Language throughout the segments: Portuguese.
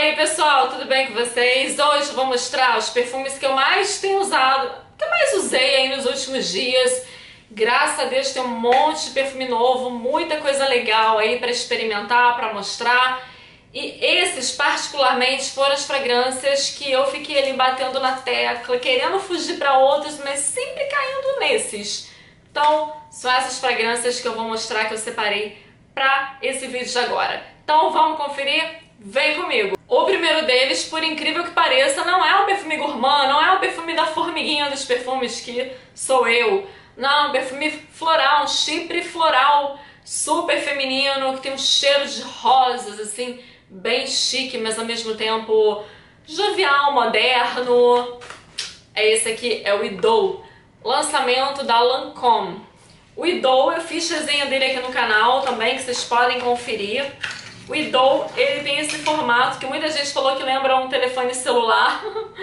aí pessoal, tudo bem com vocês? Hoje eu vou mostrar os perfumes que eu mais tenho usado, que eu mais usei aí nos últimos dias. Graças a Deus tem um monte de perfume novo, muita coisa legal aí para experimentar, para mostrar. E esses particularmente foram as fragrâncias que eu fiquei ali batendo na tecla, querendo fugir para outros, mas sempre caindo nesses. Então são essas fragrâncias que eu vou mostrar, que eu separei para esse vídeo de agora. Então vamos conferir? Vem comigo! O primeiro deles, por incrível que pareça, não é um perfume gourmand, não é um perfume da formiguinha dos perfumes que sou eu. Não, é um perfume floral, um chipre floral super feminino, que tem um cheiro de rosas, assim, bem chique, mas ao mesmo tempo jovial, moderno. Esse aqui é o Ido, lançamento da Lancôme. O Ido, eu fiz resenha dele aqui no canal também, que vocês podem conferir. O Ido, ele tem esse formato que muita gente falou que lembra um telefone celular.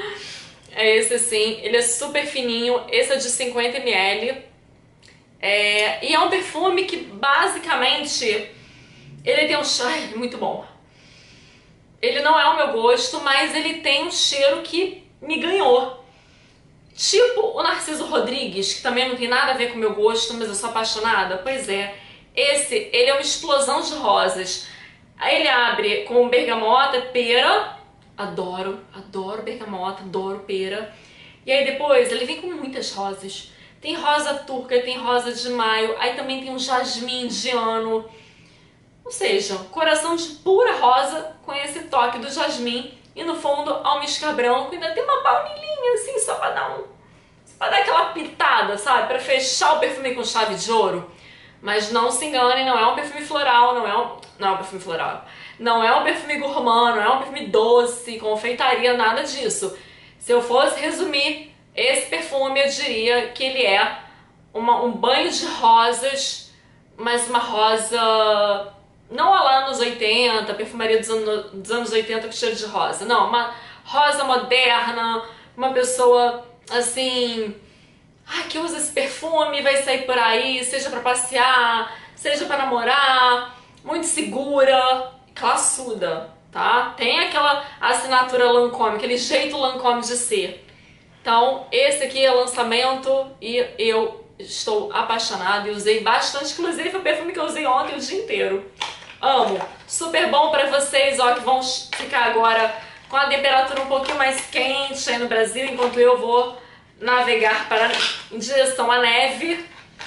É esse assim, ele é super fininho, esse é de 50 ml. E é um perfume que basicamente, ele tem um cheiro muito bom. Ele não é o meu gosto, mas ele tem um cheiro que me ganhou. Tipo o Narciso Rodrigues, que também não tem nada a ver com o meu gosto, mas eu sou apaixonada. Pois é, ele é uma explosão de rosas. Aí ele abre com bergamota, pera, adoro bergamota, adoro pera. E aí depois ele vem com muitas rosas. Tem rosa turca, tem rosa de maio, aí também tem um jasmim indiano. Ou seja, coração de pura rosa com esse toque do jasmim. E no fundo, almíscar branco, ainda tem uma baunilhinha assim, só pra dar aquela pitada, sabe? Pra fechar o perfume com chave de ouro. Mas não se enganem, não é um perfume floral, não é um perfume floral. Não é um perfume gourmand, não é um perfume doce, confeitaria, nada disso. Se eu fosse resumir esse perfume, eu diria que ele é um banho de rosas, mas uma rosa não a lá nos 80, perfumaria dos anos 80 com cheiro de rosa. Não, uma rosa moderna, uma pessoa assim, que usa esse perfume, vai sair por aí, seja pra passear, seja pra namorar, muito segura, classuda, tá? Tem aquela assinatura Lancôme, aquele jeito Lancôme de ser. Então, esse aqui é lançamento e eu estou apaixonada e usei bastante, inclusive foi o perfume que eu usei ontem o dia inteiro. Amo! Super bom pra vocês, ó, que vão ficar agora com a temperatura um pouquinho mais quente aí no Brasil, enquanto eu vou navegar em direção à neve.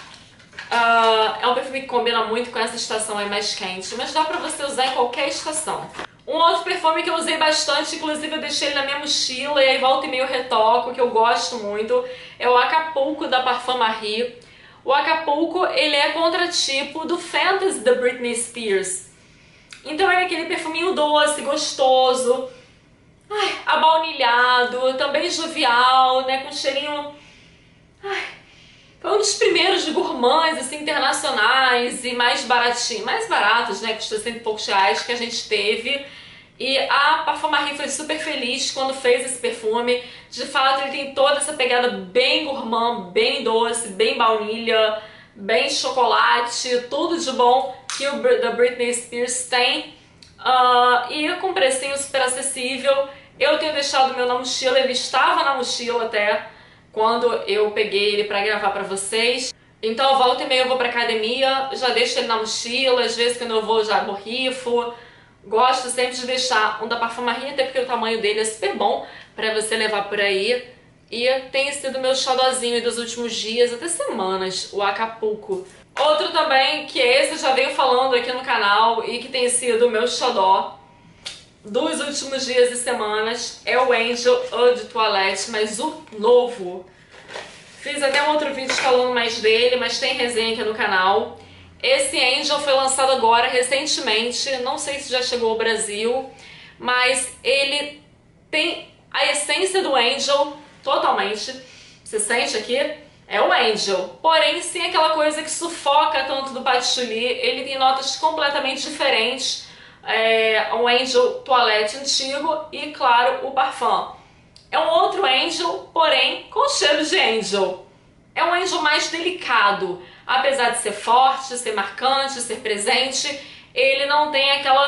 É um perfume que combina muito com essa estação aí mais quente, mas dá pra você usar em qualquer estação. Um outro perfume que eu usei bastante, inclusive eu deixei ele na minha mochila e aí volta e meio retoco, que eu gosto muito, é o Acapulco da Parfum Marie. O Acapulco, ele é contratipo do Fantasy da Britney Spears. Então é aquele perfuminho doce, gostoso, abaunilhado, também jovial, né, com cheirinho... Foi um dos primeiros de gourmands, assim, internacionais e mais baratos, né, custa cento e poucos reais, que a gente teve. E a Parfum Marie foi super feliz quando fez esse perfume. De fato, ele tem toda essa pegada bem gourmand, bem doce, bem baunilha, bem chocolate, tudo de bom que o da Britney Spears tem. E com um precinho super acessível. Eu tenho deixado o meu na mochila, ele estava na mochila até quando eu peguei ele pra gravar pra vocês. Então volta e meia eu vou pra academia, já deixo ele na mochila, às vezes quando eu vou já borrifo. Gosto sempre de deixar um da Parfum Marie, até porque o tamanho dele é super bom pra você levar por aí. E tem sido meu xodózinho dos últimos dias, até semanas, o Acapulco. Outro também, que esse eu já venho falando aqui no canal e que tem sido o meu xodó dos últimos dias e semanas, é o Angel Eau de Toilette, mas o novo. Fiz até um outro vídeo falando mais dele, mas tem resenha aqui no canal. Esse Angel foi lançado agora, recentemente, não sei se já chegou ao Brasil, mas ele tem a essência do Angel totalmente. Você sente aqui? É o Angel, porém sem aquela coisa que sufoca tanto do patchouli. Ele tem notas completamente diferentes. Um Angel Toilette antigo e, claro, o parfum. É um outro Angel, porém com cheiro de Angel. É um Angel mais delicado. Apesar de ser forte, ser marcante, ser presente, ele não tem aquela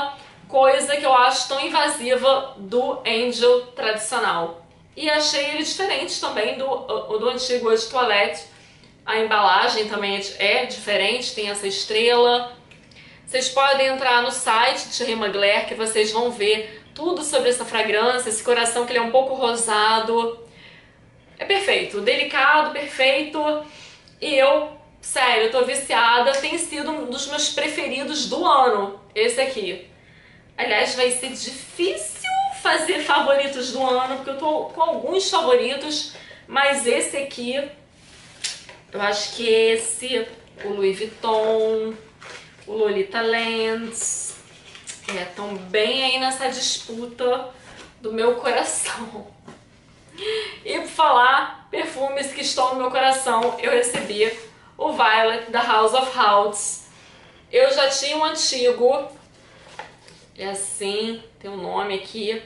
coisa que eu acho tão invasiva do Angel tradicional. E achei ele diferente também do antigo Eau de Toilette. A embalagem também é diferente, tem essa estrela. Vocês podem entrar no site de Thierry Mugler que vocês vão ver tudo sobre essa fragrância, esse coração que ele é um pouco rosado. É perfeito, delicado, perfeito. E eu, sério, eu tô viciada. Tem sido um dos meus preferidos do ano, esse aqui. Aliás, vai ser difícil fazer favoritos do ano, porque eu tô com alguns favoritos, mas esse aqui, eu acho que esse, o Louis Vuitton, o Lolita Lens, estão bem aí nessa disputa do meu coração. E por falar perfumes que estão no meu coração, eu recebi o Violet da House of Houts. Eu já tinha um antigo, é assim, tem um nome aqui.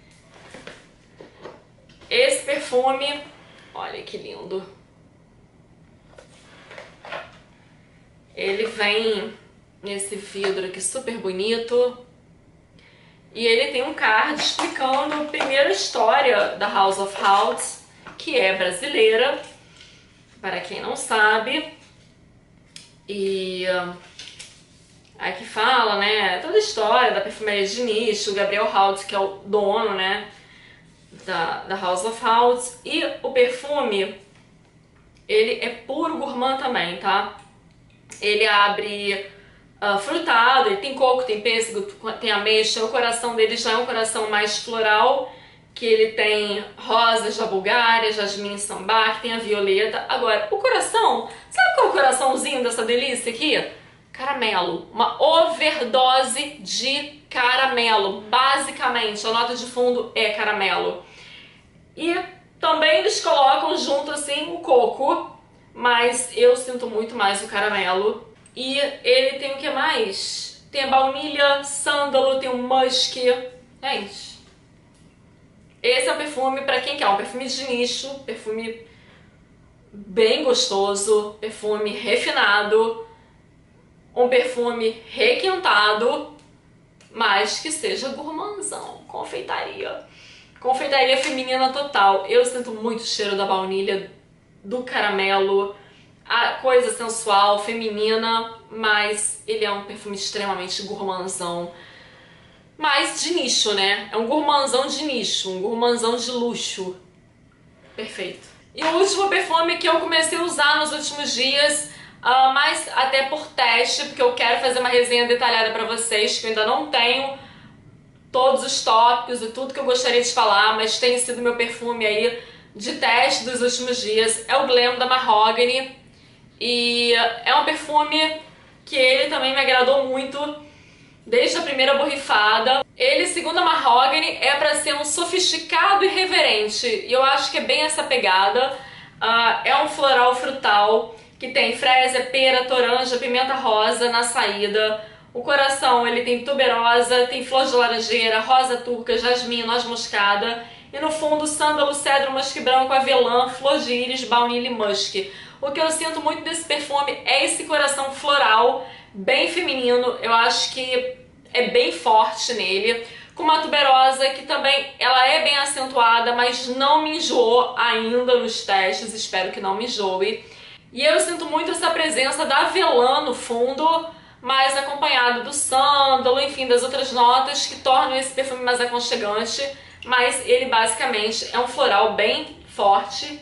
Esse perfume, olha que lindo. Ele vem nesse vidro aqui super bonito. E ele tem um card explicando a primeira história da House of Houts, que é brasileira, para quem não sabe. E aqui fala, né, toda a história da perfumaria de nicho, o Gabriel Houts, que é o dono, né, da House of Houts. E o perfume, ele é puro gourmand também, tá? Ele abre frutado, ele tem coco, tem pêssego, tem ameixa. O coração dele já é um coração mais floral, que ele tem rosas da Bulgária, jasmim sambar, tem a violeta. Agora, o coração, sabe qual é o coraçãozinho dessa delícia aqui? Caramelo, uma overdose de caramelo, basicamente, a nota de fundo é caramelo. E também eles colocam junto assim o coco, mas eu sinto muito mais o caramelo. E ele tem o que mais? Tem a baunilha, sândalo, tem o musk. Gente, esse é um perfume pra quem quer um perfume de nicho, perfume bem gostoso, perfume refinado, um perfume requintado, mas que seja gourmandzão, confeitaria. Confeitaria feminina total. Eu sinto muito o cheiro da baunilha, do caramelo, a coisa sensual, feminina, mas ele é um perfume extremamente gourmandzão. Mas de nicho, né? É um gourmandzão de nicho, um gourmandzão de luxo. Perfeito. E o último perfume que eu comecei a usar nos últimos dias, mas até por teste, porque eu quero fazer uma resenha detalhada pra vocês, que eu ainda não tenho todos os tópicos e tudo que eu gostaria de falar, mas tem sido meu perfume aí de teste dos últimos dias. É o Glam da Mahogany. E é um perfume que ele também me agradou muito desde a primeira borrifada. Ele, segundo a Mahogany, é para ser um sofisticado e reverente. E eu acho que é bem essa pegada. É um floral frutal que tem frésia, pera, toranja, pimenta rosa na saída. O coração, ele tem tuberosa, tem flor de laranjeira, rosa turca, jasmim, noz moscada. E no fundo, sândalo, cedro, musque branco, avelã, flor de íris, baunilha e musk. O que eu sinto muito desse perfume é esse coração floral, bem feminino. Eu acho que é bem forte nele. Com uma tuberosa que também ela é bem acentuada, mas não me enjoou ainda nos testes. Espero que não me enjoe. E eu sinto muito essa presença da avelã no fundo, mas acompanhado do sândalo, enfim, das outras notas que tornam esse perfume mais aconchegante. Mas ele basicamente é um floral bem forte.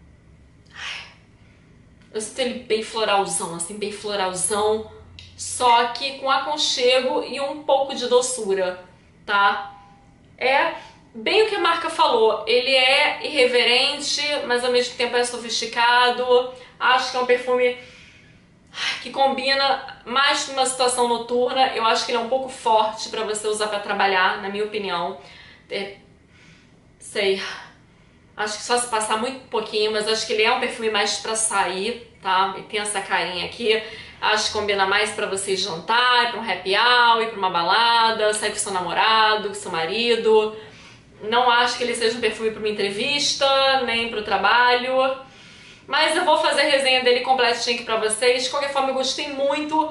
Eu sinto ele bem floralzão, assim, bem floralzão, só que com aconchego e um pouco de doçura, tá? É bem o que a marca falou, ele é irreverente, mas ao mesmo tempo é sofisticado. Acho que é um perfume que combina mais com uma situação noturna. Eu acho que ele é um pouco forte pra você usar pra trabalhar, na minha opinião. Sei... Acho que só se passar muito pouquinho, mas acho que ele é um perfume mais pra sair, tá? Ele tem essa carinha aqui. Acho que combina mais pra você jantar, ir pra um happy hour, ir pra uma balada, sair com seu namorado, com seu marido. Não acho que ele seja um perfume pra uma entrevista, nem pro trabalho. Mas eu vou fazer a resenha dele completinha aqui pra vocês. De qualquer forma, eu gostei muito.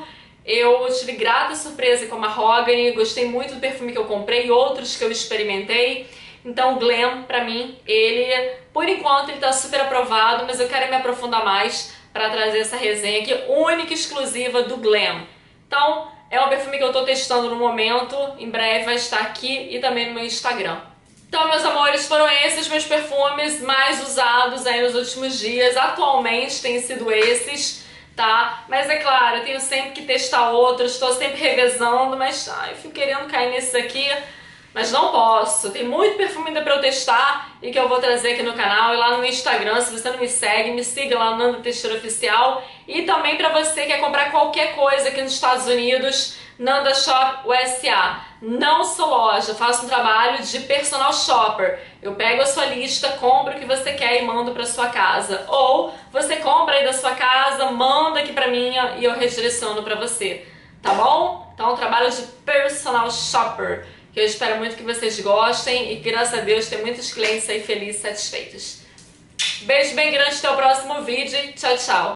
Eu tive grata surpresa com a Mahogany, gostei muito do perfume que eu comprei e outros que eu experimentei. Então o Glam, pra mim, ele, por enquanto, ele tá super aprovado, mas eu quero me aprofundar mais pra trazer essa resenha aqui, única e exclusiva do Glam. Então, é um perfume que eu tô testando no momento, em breve vai estar aqui e também no meu Instagram. Então, meus amores, foram esses meus perfumes mais usados aí nos últimos dias. Atualmente têm sido esses, tá? Mas é claro, eu tenho sempre que testar outros, estou sempre revezando, mas eu fico querendo cair nesses aqui, mas não posso. Tem muito perfume ainda pra eu testar e que eu vou trazer aqui no canal e lá no meu Instagram. Se você não me segue, me siga lá no Nanda Teixeira Oficial. E também pra você que quer comprar qualquer coisa aqui nos Estados Unidos, Nanda Shop USA. Não sou loja, faço um trabalho de personal shopper. Eu pego a sua lista, compro o que você quer e mando para sua casa. Ou você compra aí da sua casa, manda aqui pra mim e eu redireciono para você. Tá bom? Então é um trabalho de personal shopper, que eu espero muito que vocês gostem e graças a Deus tem muitos clientes aí felizes e satisfeitos. Beijo bem grande, até o próximo vídeo. Tchau, tchau.